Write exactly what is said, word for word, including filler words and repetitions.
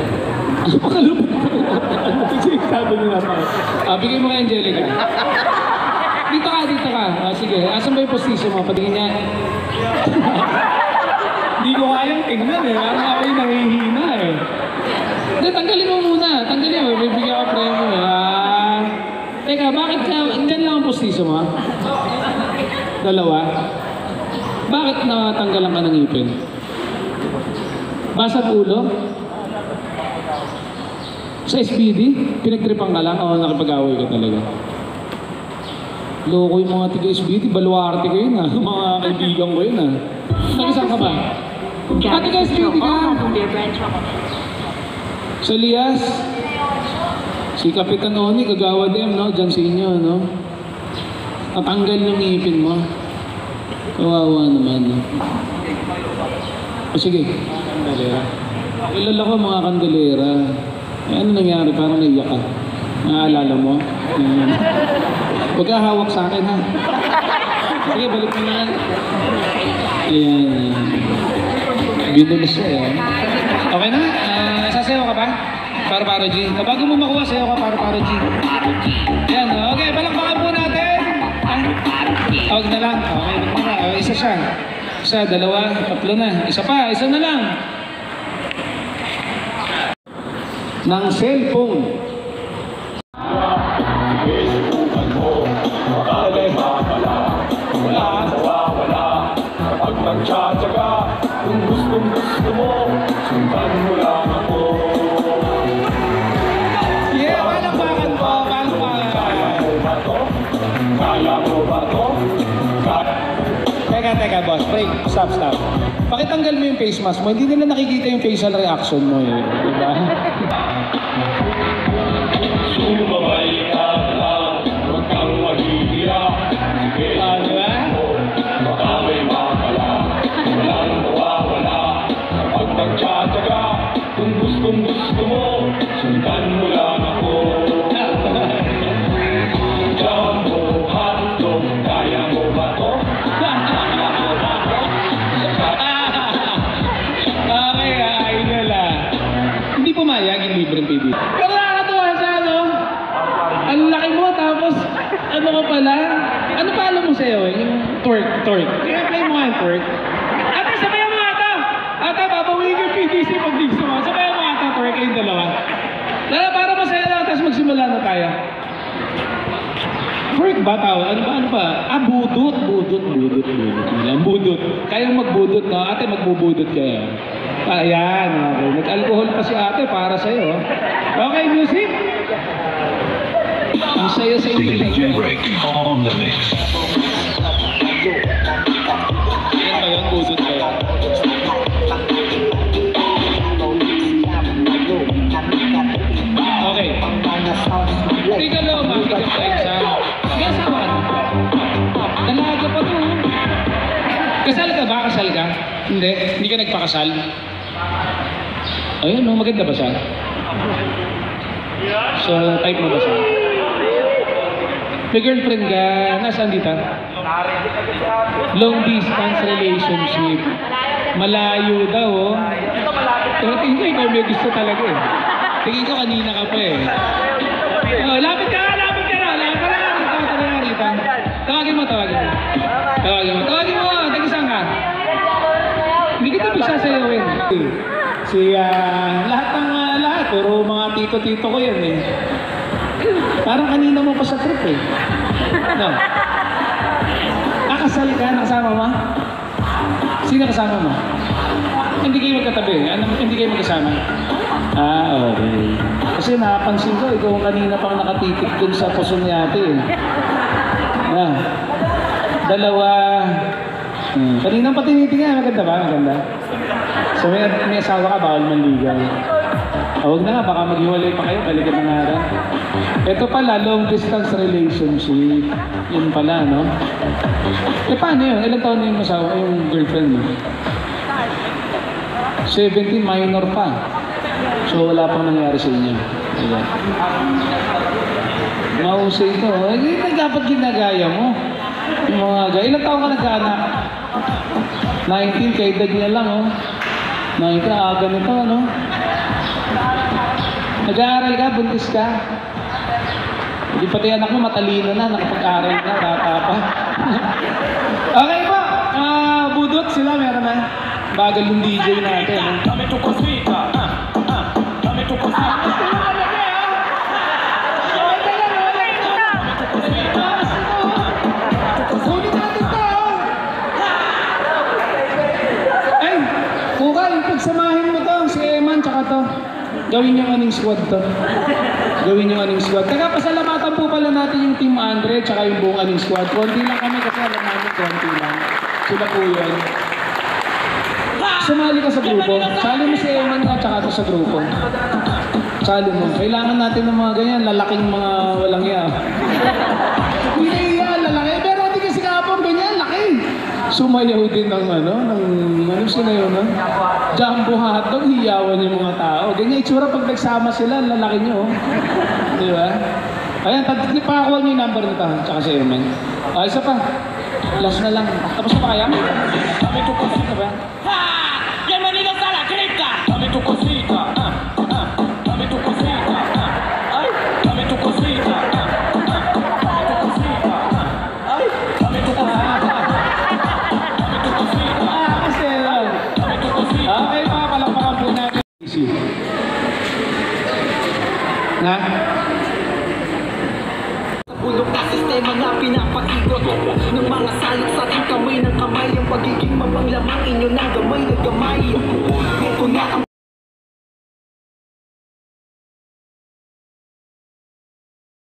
Ano pa kalupit ko? Ano kasi sabi nyo na pa? Ah, bigay mo kay Angelica. Dito ka, dito ka. Ah, sige, asan ba yung postisyon mo? Patingin niya. Hindi ko kayang tingnan eh. Parang ako yung nangihina eh. Hindi, tanggalin mo muna. Tanggalin mo. Bibigyan ka premyo eh. Ah, teka, bakit ka? Diyan lang ang postisyon mo? Dalawa? Bakit natanggalan ka ng ngipin? Basag ulo? Sa S B D? Pinagtripan ka lang? O nakipag-away ka talaga? Loko yung mga tiga-S B D, baluarte ko yun ha. Mga kaibigan ko yun ha. Nag-isang ka ba? Ah, tiga-S B D ka? Sa Lias? Si Kapitan Oni, kagawa din, no? Diyan sa inyo, no? Natanggal yung ngipin mo. Kawawa naman, no? O sige, kandalera. Kilala ko mga kandalera. Eh, ano nangyari? Parang naiyak ka. Naaalala mo? Ayan. Huwag ka hawak sa akin, ha? Sige, balik mo na. Ayan. Binulis siya, eh. Okay na? Uh, sasayaw ka ba? Para-para G. Bago mo makuha, sayaw ka para-para G. Ayan, okay. Palakpakan po natin. Huwag na lang. Okay, huwag na. Okay, isa siya. Isa, dalawa, tatlo na. Isa pa, isa na lang. Ng cellphone. Kapag nagtsatsaga, kung gustong gusto mo, sundan mo lang ako. Yeah, palakpakan po, palakpakan. Kaya mo ba to? Kaya mo ba to? Teka, teka boss, break, stop, stop. Pakitanggal mo yung face mask mo, hindi nila nakikita yung facial reaction mo eh, diba? Sumabay ka lang, huwag kang mahihiya. Ah, diba? Baka may makala, walang mawawala. Kapag nagtsatsaga, kung gustong gusto mo, sundan mo lang ako. Jumbo, hotdog, kaya mo ba to? Okay, idol ah. Hindi pumayag yung libreng P D. Pero nakakatuwa siya, no? Ang laki mo, tapos ano ka pala? Ano pa alam mo sa'yo eh? Yung twerk, twerk. Kaya play mo nga yung twerk. Ate, sabayan mo ata! Ate, babawin yung P D C pag di gusto mo. Sabayan mo ata, twerk kayong dalawa. Dala, para masaya lang, tapos magsimula na tayo. Twerk ba tao? Ano ba? Ano ba? Ah, budot, budot, budot, budot. Ang budot. Kayong magbudot, no? Ate, magbubudot kayo. Ah, ayan. Okay. Nag-alcohol pa si ate para sa'yo. Okay, music? Ang sayo sa inyo. D J break on the mix. Yan ba yun? Budot ba yun? Okay. Hindi ka lang makikita sa exam. May asawa ka na. Dalaga pa to. Kasal ka ba? Kasal ka? Hindi. Hindi ka nagpakasal? Ayun, no? Maganda ba siya? So, type mo ba siya? May girlfriend ka. Nasaan dito? Long distance relationship. Malayo daw, oh. Pero tingin ko ikaw may gusto talaga eh. Tingin ko kanina ka pa eh. Oh, lapit ka, lapit ka na. Lapit ka na, lapit ka na, lapit ka na. Tawagin mo, tawagin mo. Tawagin mo, tawagin mo. Tagisang ka. Hindi kita pagsasayawin. Si, uh, lahat ng uh, lahat, pero mga tito-tito ko yan eh. Parang kanina mo pa sa trip eh. No. Nakasal ka, nakasama mo? Sino kasama mo? Hindi kayo magkatabi, ano, hindi kayo magkasama? Ah, okay. Kasi napansin ko, ikaw kanina pang nakatitik dun sa puso ni ate eh. Ah, dalawa. Hmm. Kanina pa tinitingnan, maganda ba? Maganda. So may, may asawa ka, bawal manligaw. Ah, huwag na nga, baka maghiwalay pa kayo, balikan na nga rin. Ito pala, long distance relationship. Yun pala, no? Eh paano yun? Ilang taon na yung asawa, yung girlfriend mo? seventeen, minor pa. So wala pang nangyari sa inyo. Ayan. Mahusay ito. Eh, dapat ginagaya mo. Yung mga gaya. Ilang taon ka nagkaanak? nineteen, kay edad niya lang, oh. nineteen, aga nito, ano? Nag-aaral ka, buntis ka. Hindi pati anak mo matalino na, nakapag-aaral na, bata pa. Okay po, uh, budot sila, meron na. Bagal yung D J natin. Eh. Dami to kusita, ah, ah, dami to kusita. Ay, Kukal, pagsamahin mo to, si Eman, tsaka to. Gawin yung aning squad to. Gawin yung aning squad. Taga pasalamatan po pala natin yung Team Andre tsaka yung buong aning squad. Konti lang kami kasi alam namin konti lang. Sila po yun. Sumali ka sa grupo. Sali mo si Eman nga tsaka to sa grupo. Sali mo. Kailangan natin ng mga ganyan, lalaking mga walang iya. Hindi yan, lalaki. Pero hindi kasi kapag ganyan, laki. Sumayaw din ng ano, ng ano sila yun, no? Jumbo hotdog, hiyawan yung mga tao. Ganyan itsura pag nagsama sila, lalaki nyo. Di ba? Ayan, pakakuha niyo yung number nito, tsaka si Eman. Ah, isa pa. Last na lang. Tapos na ba kaya? Kami tukusita ba? Ha! Bienvenidos a la cripta! Kami tukusita! Ah, ah. Kami tukusita! Ah, ay! Kami tukusita! Ah, ah. Kami tukusita! Ah, ay! Kami tukusita! Kami tukusita! Ah, kasi lang. Kami tukusita! Okay, mga palakpakan po natin. Na? Bulok na sistema na pinapakikot ng mga salot sa ating kamay ng kamay. Ang pagiging mapanglamang inyo ng gamay ng gamay. Ito na ang